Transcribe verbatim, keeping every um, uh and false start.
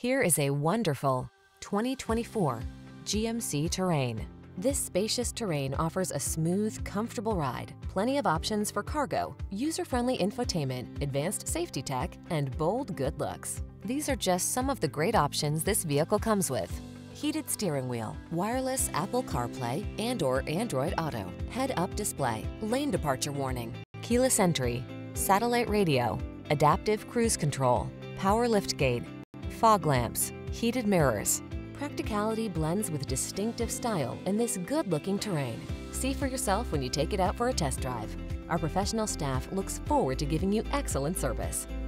Here is a wonderful twenty twenty-four G M C Terrain. This spacious Terrain offers a smooth, comfortable ride, plenty of options for cargo, user-friendly infotainment, advanced safety tech, and bold good looks. These are just some of the great options this vehicle comes with: heated steering wheel, wireless Apple Carplay and or Android Auto, head-up display, lane departure warning, keyless entry, satellite radio, adaptive cruise control, power liftgate, fog lamps, heated mirrors. Practicality blends with distinctive style in this good-looking Terrain. See for yourself when you take it out for a test drive. Our professional staff looks forward to giving you excellent service.